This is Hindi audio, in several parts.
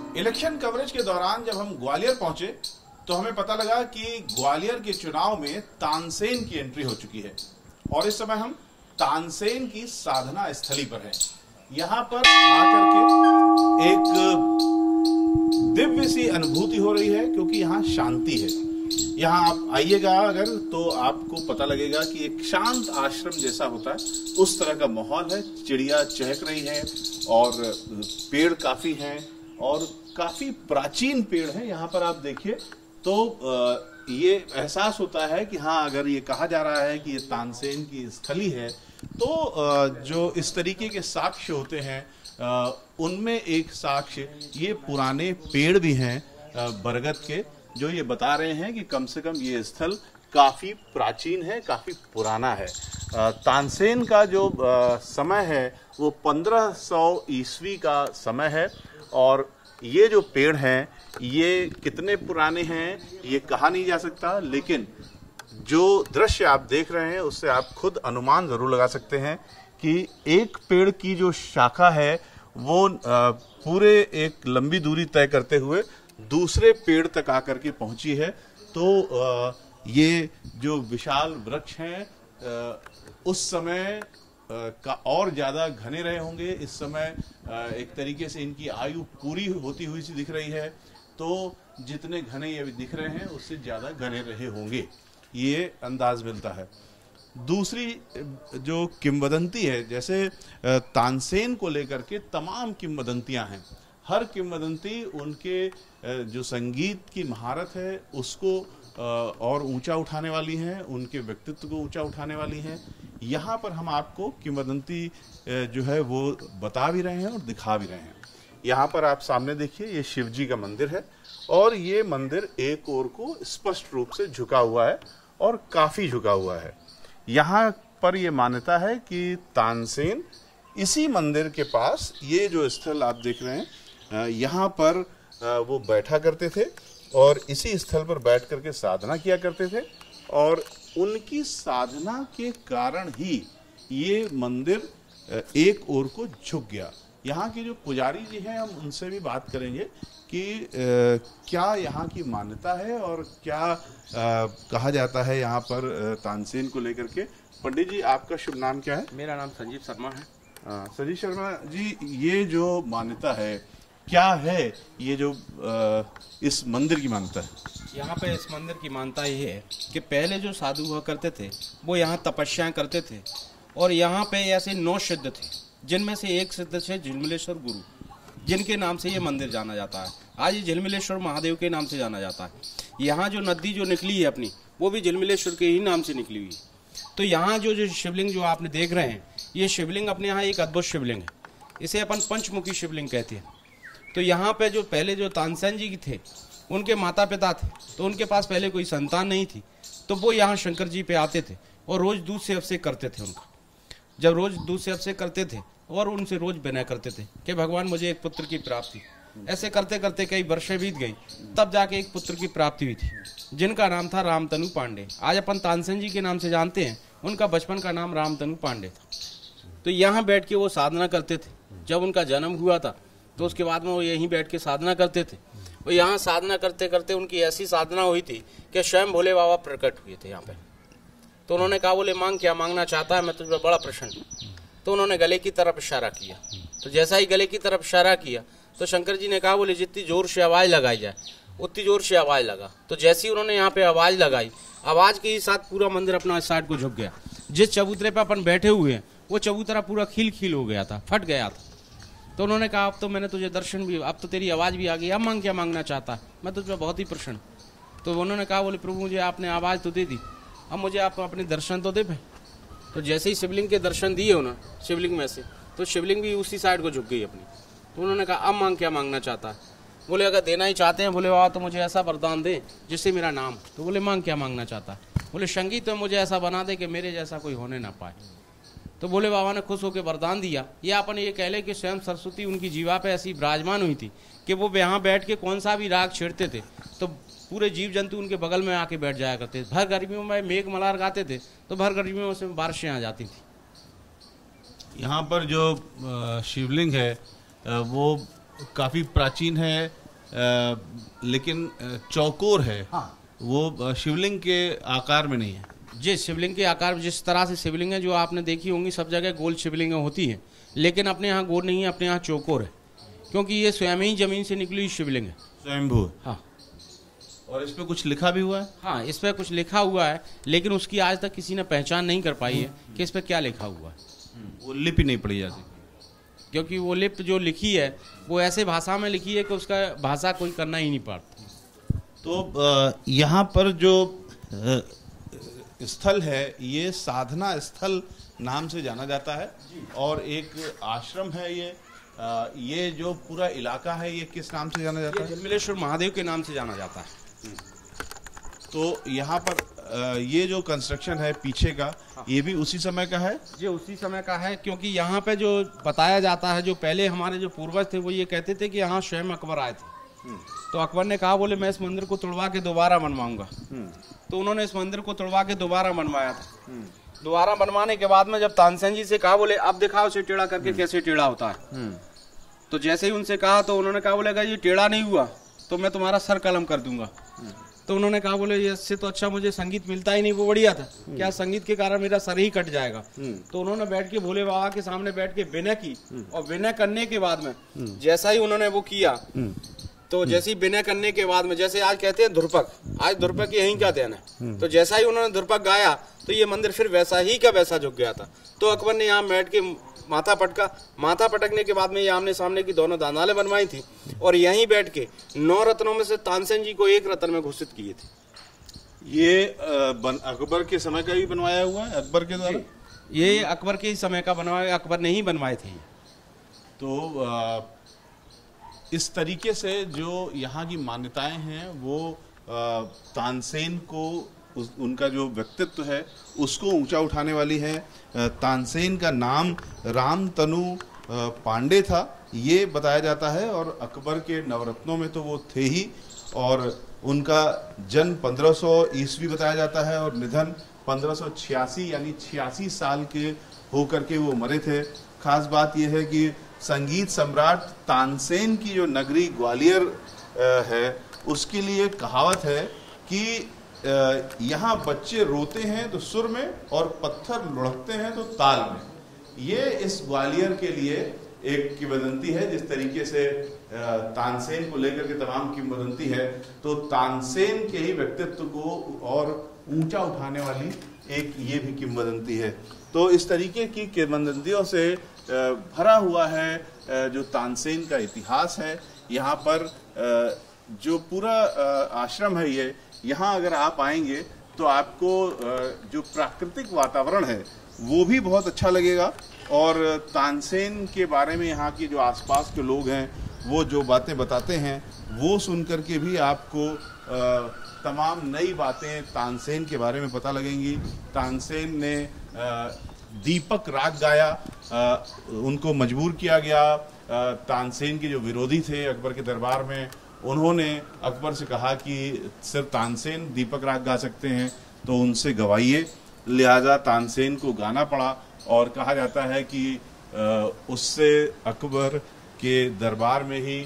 इलेक्शन कवरेज के दौरान जब हम ग्वालियर पहुंचे तो हमें पता लगा कि ग्वालियर के चुनाव में तानसेन की एंट्री हो चुकी है और इस समय हम तानसेन की साधना स्थली पर हैं। यहां पर आकर के एक दिव्य सी अनुभूति हो रही है क्योंकि यहाँ शांति है। यहाँ आप आइएगा अगर तो आपको पता लगेगा कि एक शांत आश्रम जैसा होता है उस तरह का माहौल है। चिड़िया चहक रही है और पेड़ काफी हैं और काफी प्राचीन पेड़ हैं। यहाँ पर आप देखिए तो ये एहसास होता है कि हाँ, अगर ये कहा जा रहा है कि ये तानसेन की स्थली है तो जो इस तरीके के साक्ष्य होते हैं उनमें एक साक्ष्य ये पुराने पेड़ भी हैं बरगद के, जो ये बता रहे हैं कि कम से कम ये स्थल काफी प्राचीन है, काफी पुराना है। तानसेन का जो समय है वो 1500 ईस्वी का समय है और ये जो पेड़ हैं ये कितने पुराने हैं ये कहा नहीं जा सकता, लेकिन जो दृश्य आप देख रहे हैं उससे आप खुद अनुमान जरूर लगा सकते हैं कि एक पेड़ की जो शाखा है वो पूरे एक लंबी दूरी तय करते हुए दूसरे पेड़ तक आकर के पहुंची है। तो ये जो विशाल वृक्ष हैं उस समय का और ज्यादा घने रहे होंगे। इस समय एक तरीके से इनकी आयु पूरी होती हुई सी दिख रही है, तो जितने घने ये दिख रहे हैं उससे ज्यादा घने रहे होंगे, ये अंदाज मिलता है। दूसरी जो किंवदंती है, जैसे तानसेन को लेकर के तमाम किंवदंतियां हैं। हर किंवदंती उनके जो संगीत की महारत है उसको और ऊंचा उठाने वाली हैं, उनके व्यक्तित्व को ऊंचा उठाने वाली हैं। यहाँ पर हम आपको किंवदंती जो है वो बता भी रहे हैं और दिखा भी रहे हैं। यहाँ पर आप सामने देखिए, ये शिव जी का मंदिर है और ये मंदिर एक ओर को स्पष्ट रूप से झुका हुआ है और काफी झुका हुआ है। यहाँ पर ये मान्यता है कि तानसेन इसी मंदिर के पास, ये जो स्थल आप देख रहे हैं, यहाँ पर वो बैठा करते थे और इसी स्थल पर बैठ करके साधना किया करते थे और उनकी साधना के कारण ही ये मंदिर एक ओर को झुक गया। यहाँ के जो पुजारी जी हैं हम उनसे भी बात करेंगे कि क्या यहाँ की मान्यता है और क्या कहा जाता है यहाँ पर तानसेन को लेकर के। पंडित जी, आपका शुभ नाम क्या है? मेरा नाम संजीव शर्मा है। संजीव शर्मा जी, ये जो मान्यता है क्या है, ये जो इस मंदिर की मान्यता है? यहाँ पे इस मंदिर की मान्यता ये है कि पहले जो साधु हुआ करते थे वो यहाँ तपस्याएं करते थे और यहाँ पे ऐसे 9 सिद्ध थे, जिनमें से एक सिद्ध थे झिलमिलेश्वर गुरु, जिनके नाम से ये मंदिर जाना जाता है। आज ये झिलमिलेश्वर महादेव के नाम से जाना जाता है। यहाँ जो नदी जो निकली है अपनी, वो भी झिलमिलेश्वर के ही नाम से निकली हुई है। तो यहाँ जो शिवलिंग जो आपने देख रहे हैं, ये शिवलिंग अपने यहाँ एक अद्भुत शिवलिंग है। इसे अपन पंचमुखी शिवलिंग कहते हैं। तो यहाँ पे जो पहले जो तानसेन जी थे, उनके माता पिता थे, तो उनके पास पहले कोई संतान नहीं थी, तो वो यहाँ शंकर जी पे आते थे और रोज दूध से अभिषेक करते थे उनका। जब रोज दूध से अभिषेक करते थे और उनसे रोज विनय करते थे कि भगवान मुझे एक पुत्र की प्राप्ति। ऐसे करते करते कई वर्षें बीत गई, तब जाके एक पुत्र की प्राप्ति हुई थी, जिनका नाम था रामतनु पांडे। आज अपन तानसेन जी के नाम से जानते हैं, उनका बचपन का नाम रामतनु पांडे था। तो यहाँ बैठ के वो साधना करते थे। जब उनका जन्म हुआ था तो उसके बाद में वो यहीं बैठ के साधना करते थे और यहाँ साधना करते करते उनकी ऐसी साधना हुई थी कि स्वयं भोले बाबा प्रकट हुए थे यहाँ पे। तो उन्होंने कहा, बोले मांग क्या मांगना चाहता है, मैं तुझे बड़ा प्रसन्न हूँ। तो उन्होंने गले की तरफ इशारा किया। तो जैसा ही गले की तरफ इशारा किया तो शंकर जी ने कहा, बोले जितनी जोर से आवाज़ लगाई जाए उतनी जोर से आवाज़ लगा। तो जैसे ही उन्होंने यहाँ पे आवाज़ लगाई, आवाज़ के ही साथ पूरा मंदिर अपना इस साइड को झुक गया। जिस चबूतरे पर अपन बैठे हुए हैं वो चबूतरा पूरा खील खील हो गया था, फट गया था। तो उन्होंने कहा, अब तो मैंने तुझे दर्शन भी, अब तो तेरी आवाज़ भी आ गई, अब मांग क्या मांगना चाहता है, मैं तुझे बहुत ही प्रसन्न। तो उन्होंने कहा, बोले प्रभु मुझे आपने आवाज़ तो दे दी, अब मुझे आप अपने दर्शन तो दे पाए। तो जैसे ही शिवलिंग के दर्शन दिए उन्होंने शिवलिंग में से, तो शिवलिंग भी उसी साइड को झुक गई अपनी। तो उन्होंने कहा, अब मांग क्या मांगना चाहता है। बोले अगर देना ही चाहते हैं बोले बाबा तो मुझे ऐसा वरदान दे जिससे मेरा नाम। तो बोले मांग क्या मांगना चाहता है। बोले संगीत में मुझे ऐसा बना दे कि मेरे जैसा कोई होने ना पाए। तो बोले बाबा ने खुश होकर वरदान दिया। ये अपन ये कह ले कि स्वयं सरस्वती उनकी जीवा पे ऐसी विराजमान हुई थी कि वो यहाँ बैठ के कौन सा भी राग छेड़ते थे तो पूरे जीव जंतु उनके बगल में आके बैठ जाया करते थे। भर गर्मियों में मेघ मल्हार गाते थे तो भर गर्मियों में उसमें बारिशें आ जाती थी। यहाँ पर जो शिवलिंग है वो काफी प्राचीन है, लेकिन चौकोर है। हाँ, वो शिवलिंग के आकार में नहीं है। जी, शिवलिंग के आकार जिस तरह से शिवलिंग है जो आपने देखी होंगी, सब जगह गोल शिवलिंग होती है, लेकिन अपने यहाँ गोल नहीं है, अपने यहाँ चौकोर है, क्योंकि ये स्वयं ही जमीन से निकली हुई शिवलिंग है। स्वयंभू। हाँ और इस पे कुछ लिखा भी हुआ है? हाँ, इस पर कुछ लिखा हुआ है, लेकिन उसकी आज तक किसी ने पहचान नहीं कर पाई है कि इस पर क्या लिखा हुआ है। वो लिपि नहीं पड़ी जाती, क्योंकि वो लिपि जो लिखी है वो ऐसे भाषा में लिखी है कि उसका भाषा कोई करना ही नहीं पाता। तो यहाँ पर जो स्थल है ये साधना स्थल नाम से जाना जाता है, और एक आश्रम है ये जो पूरा इलाका है ये किस नाम से जाना जाता है? झिलमिलेश्वर महादेव के नाम से जाना जाता है। तो यहाँ पर ये जो कंस्ट्रक्शन है पीछे का, ये भी उसी समय का है? ये उसी समय का है, क्योंकि यहाँ पे जो बताया जाता है, जो पहले हमारे जो पूर्वज थे वो ये कहते थे कि यहाँ स्वयं अकबर आए थे। तो अकबर ने कहा, बोले मैं इस मंदिर को तुड़वा के दोबारा बनवाऊंगा। तो उन्होंने इस मंदिर को तुड़वा के दोबारा बनवाया था। दोबारा बनवाने के बाद में जब तानसेन जी से कहा, बोले अब दिखाओ इसे टेढ़ा करके कैसे टेढ़ा होता है। तो जैसे ही उनसे कहा तो उन्होंने कहा, बोले अगर ये टेढ़ा नहीं हुआ तो मैं तुम्हारा सर कलम कर दूंगा। तो उन्होंने कहा, बोले इससे तो अच्छा मुझे संगीत मिलता ही नहीं, वो बढ़िया था, क्या संगीत के कारण मेरा सर ही कट जाएगा। तो उन्होंने बैठ के भोले बाबा के सामने बैठ के विनय की, और विनय करने के बाद में जैसा ही उन्होंने वो किया, तो जैसे ही विनय करने के बाद में, जैसे आज कहते हैं ध्रुपक, आज ध्रुपक यहीं का देन है, तो जैसा ही उन्होंने ध्रुपक गाया तो ये मंदिर फिर वैसा ही का वैसा झुक गया था। तो अकबर ने यहाँ बैठ के माथा पटका, माथा पटकने के बाद में ये आमने सामने की दोनों दानालें बनवाई थी, और यहीं बैठ के 9 रत्नों में से तानसेन जी को 1 रत्न में घोषित किए थे। ये अकबर के समय का ही बनवाया हुआ है, अकबर के द्वारा? ये अकबर के समय का बनवाया, अकबर ने ही बनवाए थे। तो इस तरीके से जो यहाँ की मान्यताएं हैं वो तानसेन को उनका जो व्यक्तित्व है उसको ऊंचा उठाने वाली है। तानसेन का नाम रामतनु पांडे था ये बताया जाता है, और अकबर के नवरत्नों में तो वो थे ही, और उनका जन्म 1500 ईस्वी बताया जाता है और निधन 1586 यानी 86 साल के होकर के वो मरे थे। खास बात यह है कि संगीत सम्राट तानसेन की जो नगरी ग्वालियर है उसके लिए कहावत है कि यहाँ बच्चे रोते हैं तो सुर में और पत्थर लुढ़कते हैं तो ताल में। ये इस ग्वालियर के लिए एक किंवदंती है। जिस तरीके से तानसेन को लेकर के तमाम किंवदंती है, तो तानसेन के ही व्यक्तित्व को और ऊंचा उठाने वाली एक ये भी किंवदंती है। तो इस तरीके की किंवदंतियों से भरा हुआ है जो तानसेन का इतिहास है। यहाँ पर जो पूरा आश्रम है ये, यहाँ अगर आप आएंगे तो आपको जो प्राकृतिक वातावरण है वो भी बहुत अच्छा लगेगा, और तानसेन के बारे में यहाँ की जो आसपास के लोग हैं वो जो बातें बताते हैं वो सुन करके भी आपको तमाम नई बातें तानसेन के बारे में पता लगेंगी। तानसेन ने दीपक राग गाया, उनको मजबूर किया गया। तानसेन के जो विरोधी थे अकबर के दरबार में, उन्होंने अकबर से कहा कि सिर्फ तानसेन दीपक राग गा सकते हैं तो उनसे गवाइए। लिहाजा तानसेन को गाना पड़ा, और कहा जाता है कि उससे अकबर के दरबार में ही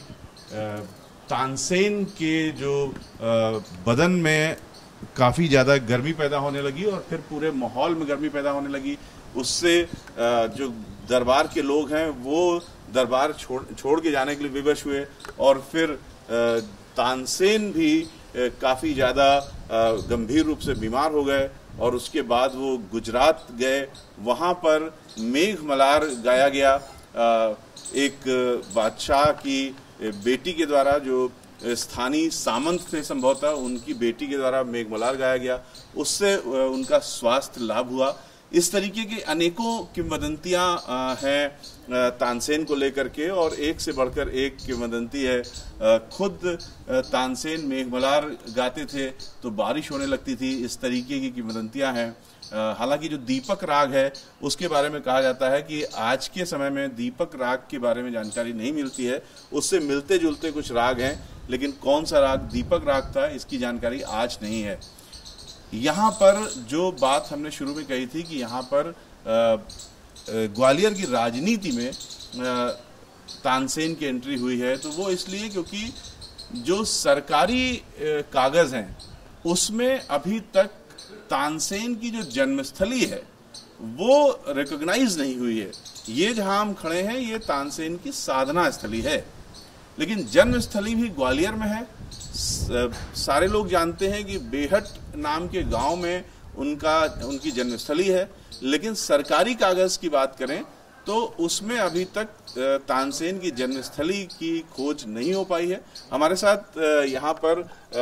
तानसेन के जो बदन में काफ़ी ज़्यादा गर्मी पैदा होने लगी और फिर पूरे माहौल में गर्मी पैदा होने लगी। उससे जो दरबार के लोग हैं वो दरबार छोड़ के जाने के लिए विवश हुए, और फिर तानसेन भी काफ़ी ज़्यादा गंभीर रूप से बीमार हो गए, और उसके बाद वो गुजरात गए। वहाँ पर मेघमल्हार गाया गया, एक बादशाह की बेटी के द्वारा, जो स्थानीय सामंत थे संभवतः, उनकी बेटी के द्वारा मेघमल्हार गाया गया। उससे उनका स्वास्थ्य लाभ हुआ। इस तरीके की अनेकों किंवदंतियां हैं तानसेन को लेकर के, और एक से बढ़कर एक किंवदंती है। खुद तानसेन मेघमल्हार गाते थे तो बारिश होने लगती थी। इस तरीके की किंवदंतियां हैं। हालांकि जो दीपक राग है उसके बारे में कहा जाता है कि आज के समय में दीपक राग के बारे में जानकारी नहीं मिलती है, उससे मिलते जुलते कुछ राग हैं, लेकिन कौन सा राग दीपक राग था इसकी जानकारी आज नहीं है। यहाँ पर जो बात हमने शुरू में कही थी कि यहाँ पर ग्वालियर की राजनीति में तानसेन की एंट्री हुई है, तो वो इसलिए क्योंकि जो सरकारी कागज हैं उसमें अभी तक तानसेन की जो जन्मस्थली है वो रिकॉग्नाइज नहीं हुई है। ये जहां हम खड़े हैं ये तानसेन की साधना स्थली है, लेकिन जन्मस्थली भी ग्वालियर में है। सारे लोग जानते हैं कि बेहट नाम के गांव में उनकी जन्मस्थली है, लेकिन सरकारी कागज की बात करें तो उसमें अभी तक तानसेन की जन्मस्थली की खोज नहीं हो पाई है। हमारे साथ यहाँ पर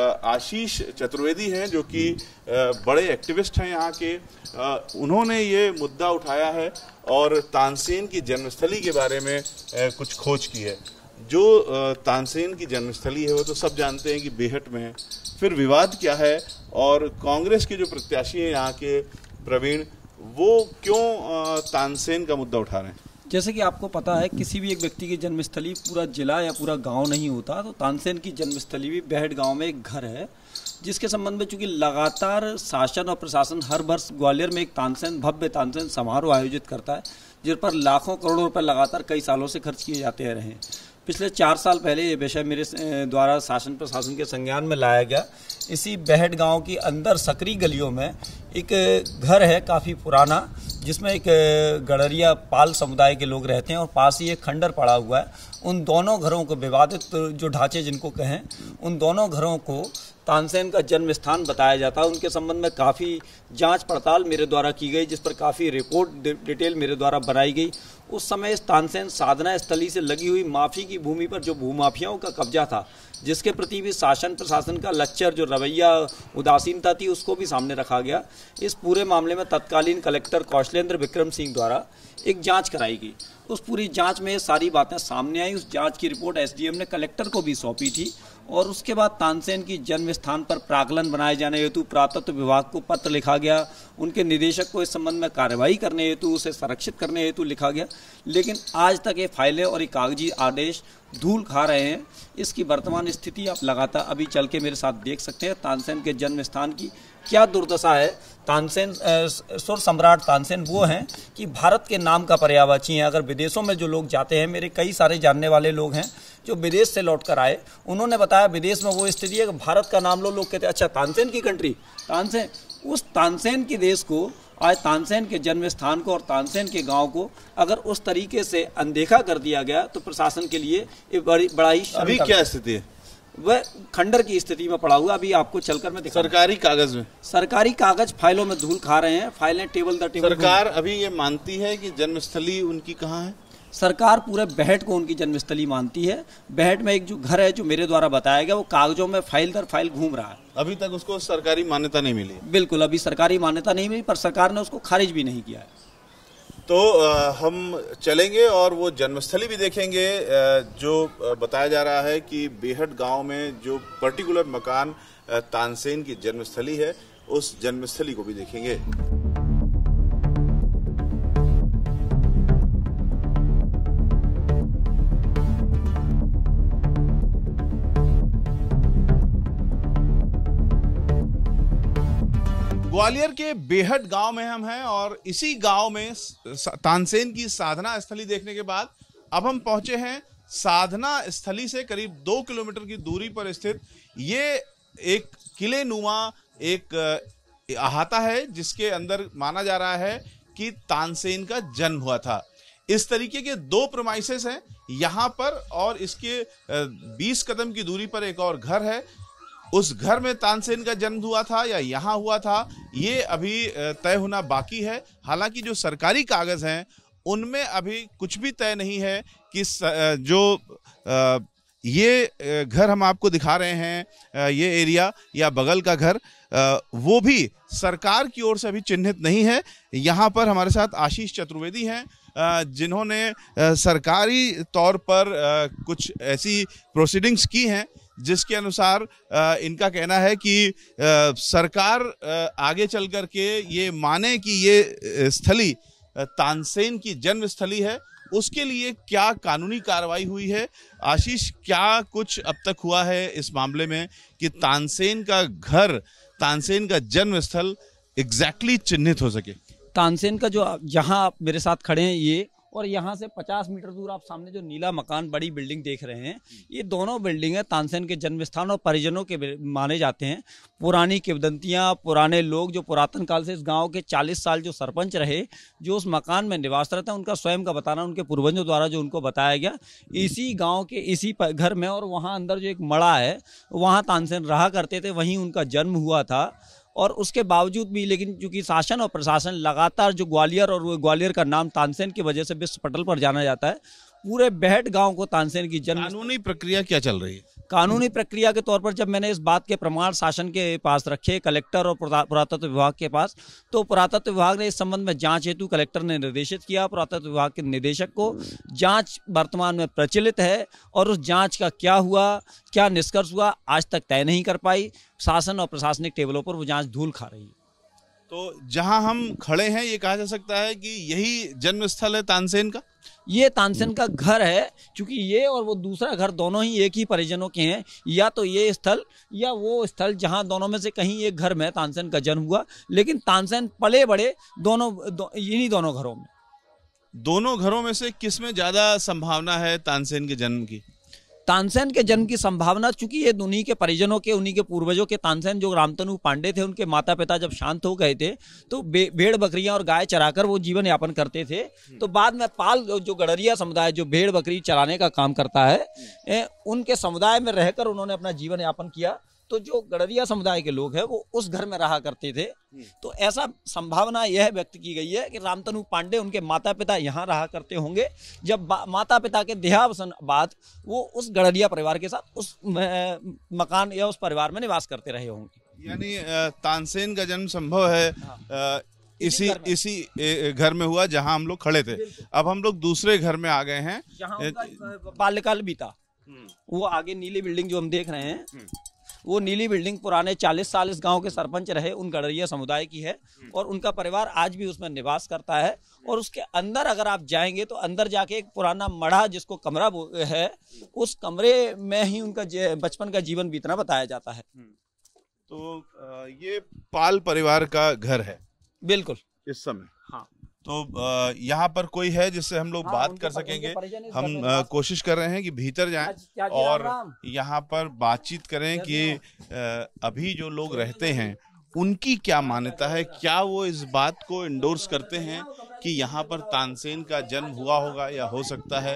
आशीष चतुर्वेदी हैं जो कि बड़े एक्टिविस्ट हैं यहाँ के। उन्होंने ये मुद्दा उठाया है और तानसेन की जन्मस्थली के बारे में कुछ खोज की है। जो तानसेन की जन्मस्थली है वो तो सब जानते हैं कि बेहट में है। फिर विवाद क्या है और कांग्रेस के जो प्रत्याशी हैं यहाँ के प्रवीण, वो क्यों तानसेन का मुद्दा उठा रहे हैं? जैसे कि आपको पता है किसी भी एक व्यक्ति की जन्मस्थली पूरा जिला या पूरा गांव नहीं होता, तो तानसेन की जन्मस्थली भी बेहट गांव में एक घर है, जिसके संबंध में चूंकि लगातार शासन और प्रशासन हर वर्ष ग्वालियर में एक भव्य तानसेन समारोह आयोजित करता है, जिस पर लाखों करोड़ों रुपए लगातार कई सालों से खर्च किए जाते रहे हैं। पिछले 4 साल पहले ये विषय मेरे द्वारा शासन प्रशासन के संज्ञान में लाया गया। इसी बेहट गांव की अंदर सकरी गलियों में एक घर है काफ़ी पुराना, जिसमें एक गड़रिया पाल समुदाय के लोग रहते हैं और पास ही एक खंडर पड़ा हुआ है। उन दोनों घरों को, विवादित जो ढांचे जिनको कहें, उन दोनों घरों को तानसेन का जन्म स्थान बताया जाता है। उनके संबंध में काफ़ी जांच पड़ताल मेरे द्वारा की गई, जिस पर काफ़ी रिपोर्ट डिटेल मेरे द्वारा बनाई गई। उस समय इस तानसेन साधना स्थली से लगी हुई माफी की भूमि पर जो भूमाफियाओं का कब्जा था, जिसके प्रति भी शासन प्रशासन का लच्चर जो रवैया, उदासीनता थी, उसको भी सामने रखा गया। इस पूरे मामले में तत्कालीन कलेक्टर कौशलेंद्र विक्रम सिंह द्वारा एक जांच कराई गई। उस पूरी जांच में सारी बातें सामने आई। उस जांच की रिपोर्ट एसडीएम ने कलेक्टर को भी सौंपी थी और उसके बाद तानसेन की जन्म स्थान पर प्राक्कलन बनाए जाने हेतु पुरातत्व विभाग को पत्र लिखा गया। उनके निदेशक को इस संबंध में कार्रवाई करने हेतु, उसे संरक्षित करने हेतु लिखा गया, लेकिन आज तक ये फाइलें और ये कागजी आदेश धूल खा रहे हैं। इसकी वर्तमान स्थिति आप लगातार अभी चल के मेरे साथ देख सकते हैं। तानसेन के जन्म स्थान की क्या दुर्दशा है। तानसेन सुर सम्राट तानसेन वो हैं कि भारत के नाम का पर्यायवाची हैं। अगर विदेशों में जो लोग जाते हैं, मेरे कई सारे जानने वाले लोग हैं जो विदेश से लौट कर आए, उन्होंने बताया विदेश में वो स्थिति है कि भारत का नाम लो, लोग कहते हैं अच्छा तानसेन की कंट्री, तानसेन। उस तानसेन के देश को, आज तानसेन के जन्म स्थान को और तानसेन के गांव को अगर उस तरीके से अनदेखा कर दिया गया तो प्रशासन के लिए ये बड़ा ही अभी क्या स्थिति है? वह खंडर की स्थिति में पड़ा हुआ। अभी आपको चलकर मैं दिखा, सरकारी कागज में, सरकारी कागज फाइलों में धूल खा रहे हैं। फाइलें टेबल दर टेबल। सरकार अभी ये मानती है कि जन्मस्थली उनकी कहाँ है? सरकार पूरे बेहट को उनकी जन्मस्थली मानती है। बेहट में एक जो घर है जो मेरे द्वारा बताया गया, वो कागजों में फाइल दर फाइल घूम रहा है। अभी तक उसको सरकारी मान्यता नहीं मिली? बिल्कुल, अभी सरकारी मान्यता नहीं मिली, पर सरकार ने उसको खारिज भी नहीं किया है। तो हम चलेंगे और वो जन्मस्थली भी देखेंगे। जो बताया जा रहा है कि बेहट गांव में जो पर्टिकुलर मकान तानसेन की जन्मस्थली है, उस जन्मस्थली को भी देखेंगे। ग्वालियर के बेहट गांव में हम हैं और इसी गांव में तानसेन की साधना स्थली देखने के बाद अब हम पहुंचे हैं साधना स्थली से करीब 2 किलोमीटर की दूरी पर स्थित ये एक किले नुमा एक अहाता है, जिसके अंदर माना जा रहा है कि तानसेन का जन्म हुआ था। इस तरीके के 2 प्रेमाइसेस हैं यहाँ पर और इसके 20 कदम की दूरी पर एक और घर है। उस घर में तानसेन का जन्म हुआ था या यहाँ हुआ था, ये अभी तय होना बाकी है। हालांकि जो सरकारी कागज हैं उनमें अभी कुछ भी तय नहीं है कि जो ये घर हम आपको दिखा रहे हैं, ये एरिया या बगल का घर, वो भी सरकार की ओर से अभी चिन्हित नहीं है। यहाँ पर हमारे साथ आशीष चतुर्वेदी हैं जिन्होंने सरकारी तौर पर कुछ ऐसी प्रोसीडिंग्स की हैं जिसके अनुसार इनका कहना है कि सरकार आगे चल कर के ये माने कि ये स्थली तानसेन की जन्म स्थली है, उसके लिए क्या कानूनी कार्रवाई हुई है। आशीष, क्या कुछ अब तक हुआ है इस मामले में कि तानसेन का घर, तानसेन का जन्म स्थल एग्जैक्टली चिन्हित हो सके? तानसेन का जो जहां आप मेरे साथ खड़े हैं, ये और यहाँ से 50 मीटर दूर आप सामने जो नीला मकान, बड़ी बिल्डिंग देख रहे हैं, ये दोनों बिल्डिंगें तानसेन के जन्म स्थान और परिजनों के माने जाते हैं। पुरानी किंवदंतियाँ, पुराने लोग जो पुरातन काल से इस गाँव के 40 साल जो सरपंच रहे, जो उस मकान में निवास रहते हैं, उनका स्वयं का बताना, उनके पूर्वजों द्वारा जो उनको बताया गया, इसी गाँव के इसी घर में, और वहाँ अंदर जो एक मड़ा है वहाँ तानसेन रहा करते थे, वहीं उनका जन्म हुआ था। और उसके बावजूद भी लेकिन चूंकि शासन और प्रशासन लगातार जो ग्वालियर, और वो ग्वालियर का नाम तानसेन की वजह से विश्व पटल पर जाना जाता है, पूरे बेहट गांव को तानसेन की जन्म। कानूनी प्रक्रिया क्या चल रही है? कानूनी प्रक्रिया के तौर पर जब मैंने इस बात के प्रमाण शासन के पास रखे, कलेक्टर और पुरातत्व विभाग के पास, तो पुरातत्व विभाग ने इस संबंध में जांच हेतु कलेक्टर ने निर्देशित किया। पुरातत्व विभाग के निदेशक को जांच वर्तमान में प्रचलित है, और उस जांच का क्या हुआ, क्या निष्कर्ष हुआ, आज तक तय नहीं कर पाई। शासन और प्रशासनिक टेबलों पर वो जांच धूल खा रही है। तो जहां हम खड़े हैं, ये कहा जा सकता है कि यही जन्म स्थल है तानसेन का? ये तानसेन का घर है, क्योंकि ये और वो दूसरा घर दोनों ही एक ही परिजनों के हैं। या तो ये स्थल या वो स्थल, जहां दोनों में से कहीं एक घर में तानसेन का जन्म हुआ, लेकिन तानसेन पले बड़े इन्हीं दोनों घरों में। दोनों घरों में से किसमें ज्यादा संभावना है तानसेन के जन्म की? तानसेन के जन्म की संभावना, चूंकि ये उन्हीं के परिजनों के, उन्हीं के पूर्वजों के, तानसेन जो रामतनु पांडे थे, उनके माता पिता जब शांत हो गए थे तो भेड़ बकरियां और गाय चराकर वो जीवन यापन करते थे। तो बाद में पाल जो गडरिया समुदाय जो भेड़ बकरी चराने का काम करता है, उनके समुदाय में रहकर उन्होंने अपना जीवन यापन किया। तो जो गडरिया समुदाय के लोग हैं वो उस घर में रहा करते थे। तो ऐसा संभावना यह व्यक्त की गई है कि रामतनु पांडे, उनके माता पिता यहाँ रहा करते होंगे। जब माता पिता के देहावसान बाद वो उस गडरिया परिवार के साथ उस मकान या उस परिवार में निवास करते रहे होंगे। यानी तानसेन का जन्म संभव है इसी घर में हुआ जहां हम लोग खड़े थे। अब हम लोग दूसरे घर में आ गए हैं, बाल्यकाल बीता। वो आगे नीली बिल्डिंग जो हम देख रहे हैं, वो नीली बिल्डिंग पुराने 40 साल इस गांव के सरपंच रहे, उन गडरिया समुदाय की है, और उनका परिवार आज भी उसमें निवास करता है। और उसके अंदर अगर आप जाएंगे तो अंदर जाके एक पुराना मढ़ा, जिसको कमरा है, उस कमरे में ही उनका बचपन का जीवन बीतना बताया जाता है। तो ये पाल परिवार का घर है बिल्कुल इस समय। हाँ। तो यहाँ पर कोई है जिससे हम लोग बात कर सकेंगे? हम कोशिश कर रहे हैं कि भीतर जाएं और यहाँ पर बातचीत करें कि अभी जो लोग रहते हैं उनकी क्या मान्यता है, क्या वो इस बात को इंडोर्स करते हैं कि यहाँ पर तानसेन का जन्म हुआ होगा या हो सकता है।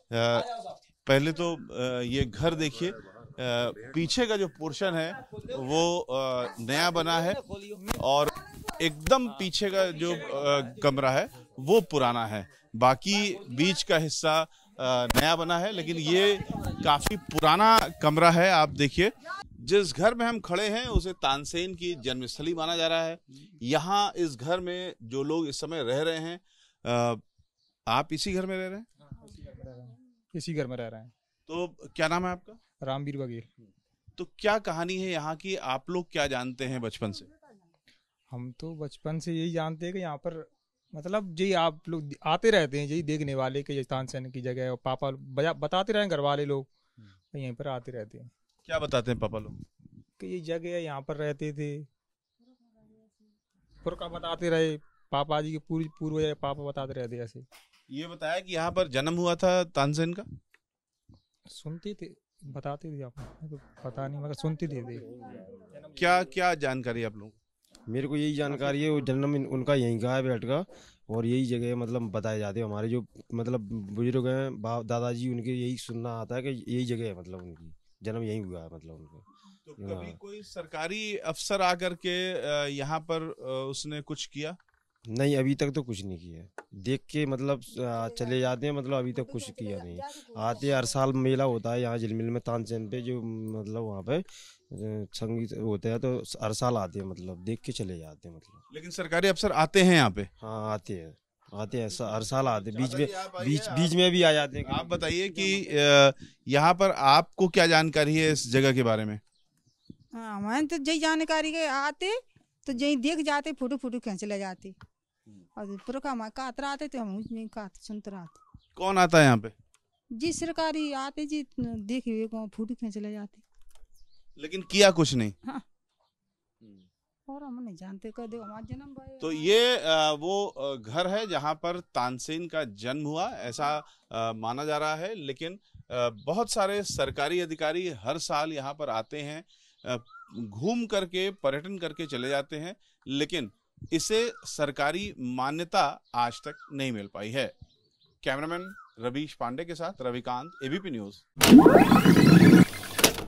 पहले तो ये घर देखिए, पीछे का जो पोर्शन है वो नया बना है, और एकदम पीछे का जो कमरा है वो पुराना है। बाकी बीच का हिस्सा नया बना है, लेकिन ये काफी पुराना कमरा है। आप देखिए, जिस घर में हम खड़े हैं उसे तानसेन की जन्मस्थली माना जा रहा है। यहाँ इस घर में जो लोग इस समय रह रहे हैं, आप इसी घर में रह रहे हैं? इसी घर में रह रहे हैं। तो क्या नाम है आपका? रामवीर बघेल। तो क्या कहानी है यहाँ की, आप लोग क्या जानते हैं बचपन से? हम तो बचपन से यही जानते हैं कि यहाँ पर मतलब यही आप लोग आते रहते हैं, यही देखने वाले कि तानसेन की जगह है, और पापा बताते रहे घर वाले लोग, यहीं पर आते रहते हैं। क्या बताते हैं पापा लोग? कि ये जगह है, यहाँ पर रहते थे, पुरखा बताते रहे, पापा जी के पूर्वज पापा बताते रहते ऐसे। ये बताया कि यहाँ पर जन्म हुआ था तानसेन का? सुनते थे, बताते थे, आप तो पता नहीं मगर सुनते थे। क्या क्या जानकारी आप लोग? मेरे को यही जानकारी है, वो जन्म उनका यहीं का है बेट का, और यही जगह मतलब बताए जाते हैं। हमारे जो मतलब बुजुर्ग हैं, बाप दादाजी, उनके यही सुनना आता है कि यही जगह है, मतलब उनकी जन्म यहीं हुआ है, मतलब उनका। तो कभी कोई सरकारी अफसर आकर के यहाँ पर उसने कुछ किया? नहीं, अभी तक तो कुछ नहीं किया। देख के मतलब चले जाते हैं, मतलब अभी तक कुछ किया नहीं। आते हर साल मेला होता है यहाँ झिलमिल में तानसेन पे, जो मतलब वहाँ पे संगीत होते हैं, तो हर साल आते हैं, मतलब देख के चले जाते हैं मतलब। लेकिन सरकारी अफसर आते हैं यहाँ पे? हाँ आते हैं हर साल आते हैं, बीच में भी आ जाते हैं। आप बताइए कि यहाँ पर आपको क्या जानकारी है इस जगह के बारे में? हाँ, हमें तो यही जानकारी के आते तो यही देख जाते, फोटो खींच ले जाते, और पुरखा हमारे कातरा आते थे, हम उसमें सुनते रहते। कौन आता है यहाँ पे? जी सरकारी आते जी, देखे फोटो खींच ले जाते। लेकिन किया कुछ नहीं? हाँ। और हम नहीं जानते, कह दे हमारा जन्म भाई। तो ये वो घर है जहां पर तानसेन का जन्म हुआ, ऐसा माना जा रहा है। लेकिन बहुत सारे सरकारी अधिकारी हर साल यहाँ पर आते हैं, घूम करके पर्यटन करके चले जाते हैं, लेकिन इसे सरकारी मान्यता आज तक नहीं मिल पाई है। कैमरामैन रवीश पांडे के साथ रविकांत, एबीपी न्यूज।